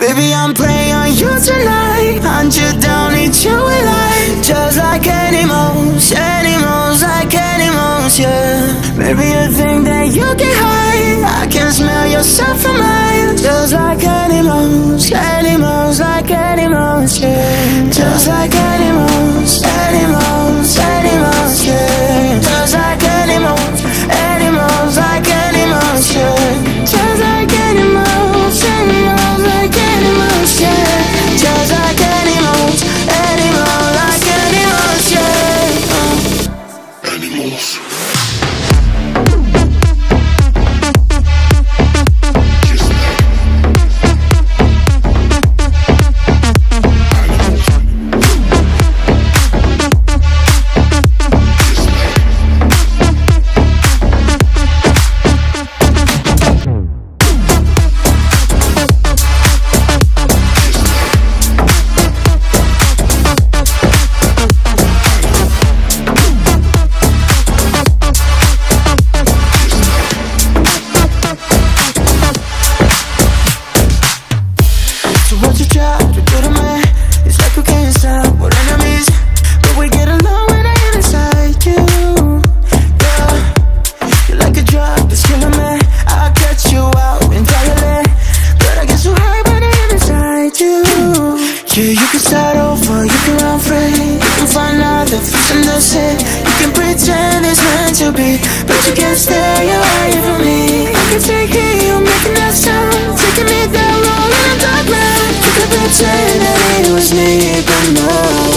Baby, I'm playing on you tonight. Hunt you down, eat you alive. Just like animals, animals, like animals, yeah. Maybe you think that you get high. I can smell yourself from miles. Just like animals, animals, like animals, yeah. Just like animals, animals, animals, yeah. Just like animals, animals, like animals, yeah. Just like animals, animals, like animals, yeah. Just like animals, animals, like animals, yeah. Animals. Say that it was me, but no.